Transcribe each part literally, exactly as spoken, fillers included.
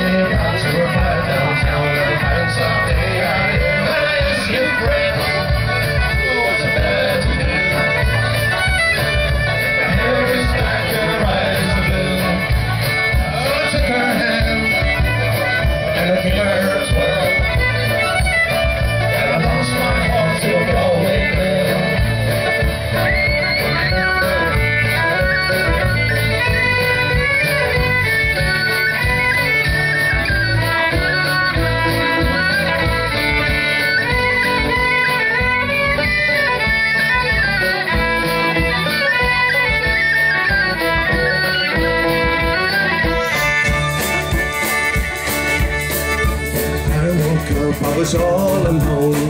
I was all alone,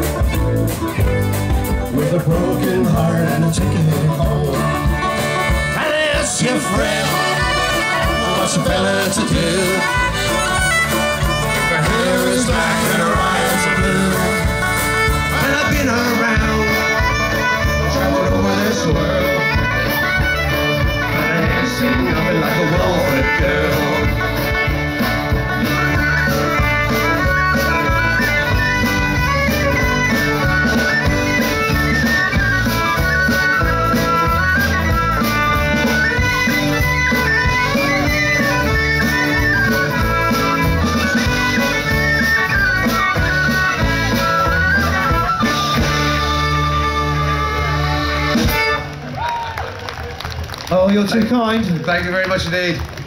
with a broken heart and a ticket home. And I asked your friend, what's a fella to do? If her hair is black and her eyes are blue. And I've been around, traveled over this world, and I ain't seen nothing like a well-bred girl. Oh, you're too kind. Thank you very much indeed.